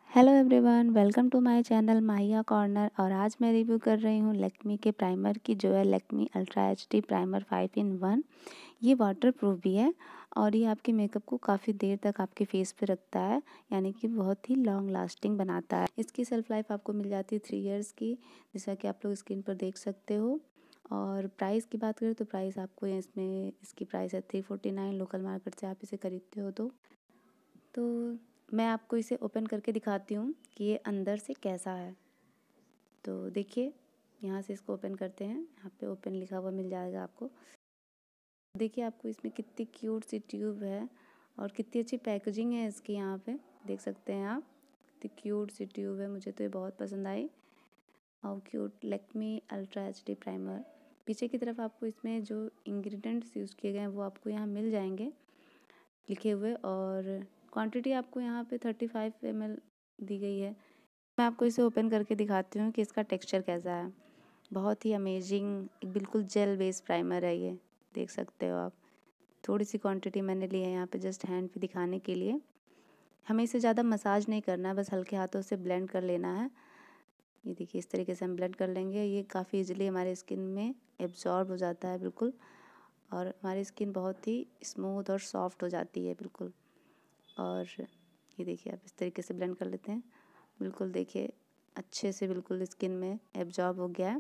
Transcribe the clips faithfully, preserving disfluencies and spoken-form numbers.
Hello everyone, welcome to my channel Mahiya corner. और आज मैं रिव्यू कर रही हूँ लैक्मे के प्राइमर की, जो है Lakme ultra H D primer five in one. ये वाटर प्रूफ भी है और ये आपके मेकअप को काफ़ी देर तक आपके फेस पे रखता है, यानी कि बहुत ही लॉन्ग लास्टिंग बनाता है। इसकी सेल्फ लाइफ आपको मिल जाती है थ्री इयर्स की, जैसा कि आप लोग स्क्रीन पर देख सकते हो। और प्राइस की बात करें तो प्राइस आपको इसमें इसकी प्राइस है three forty nine local market से आप इसे खरीदते हो तो तो मैं आपको इसे ओपन करके दिखाती हूँ कि ये अंदर से कैसा है। तो देखिए, यहाँ से इसको ओपन करते हैं। यहाँ पे ओपन लिखा हुआ मिल जाएगा आपको। देखिए आपको इसमें कितनी क्यूट सी ट्यूब है और कितनी अच्छी पैकेजिंग है इसकी। यहाँ पे देख सकते हैं आप, कितनी क्यूट सी ट्यूब है। मुझे तो ये बहुत पसंद आई। और cute Lakme ultra H D primer. पीछे की तरफ आपको इसमें जो इंग्रेडिएंट्स यूज़ किए गए हैं वो आपको यहाँ मिल जाएंगे लिखे हुए। और क्वांटिटी आपको यहाँ पे थर्टी फाइव एम एल दी गई है। मैं आपको इसे ओपन करके दिखाती हूँ कि इसका टेक्सचर कैसा है। बहुत ही अमेजिंग, एक बिल्कुल जेल बेस्ड प्राइमर है ये, देख सकते हो आप। थोड़ी सी क्वांटिटी मैंने ली है यहाँ पे जस्ट हैंड पे दिखाने के लिए। हमें इसे ज़्यादा मसाज नहीं करना है, बस हल्के हाथों से ब्लेंड कर लेना है। ये देखिए, इस तरीके से हम ब्लेंड कर लेंगे। ये काफ़ी इजीली हमारे स्किन में एब्जॉर्ब हो जाता है बिल्कुल, और हमारी स्किन बहुत ही स्मूथ और सॉफ्ट हो जाती है बिल्कुल। और ये देखिए, आप इस तरीके से ब्लेंड कर लेते हैं। बिल्कुल देखिए, अच्छे से बिल्कुल स्किन में एब्जॉर्ब हो गया है।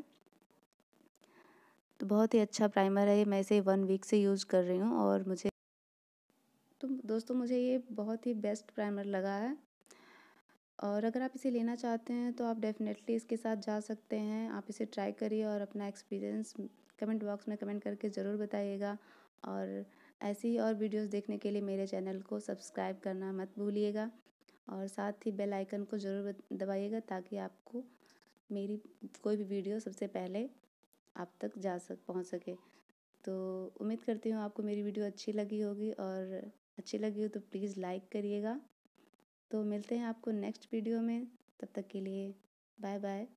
तो बहुत ही अच्छा प्राइमर है ये। मैं इसे वन वीक से यूज़ कर रही हूँ और मुझे तो दोस्तों मुझे ये बहुत ही बेस्ट प्राइमर लगा है। और अगर आप इसे लेना चाहते हैं तो आप डेफ़िनेटली इसके साथ जा सकते हैं। आप इसे ट्राई करिए और अपना एक्सपीरियंस कमेंट बॉक्स में कमेंट करके ज़रूर बताइएगा। और ऐसी ही और वीडियोस देखने के लिए मेरे चैनल को सब्सक्राइब करना मत भूलिएगा। और साथ ही बेल आइकन को ज़रूर दबाइएगा ताकि आपको मेरी कोई भी वीडियो सबसे पहले आप तक जा सक पहुंच सके। तो उम्मीद करती हूँ आपको मेरी वीडियो अच्छी लगी होगी, और अच्छी लगी हो तो प्लीज़ लाइक करिएगा। तो मिलते हैं आपको नेक्स्ट वीडियो में, तब तक के लिए बाय बाय।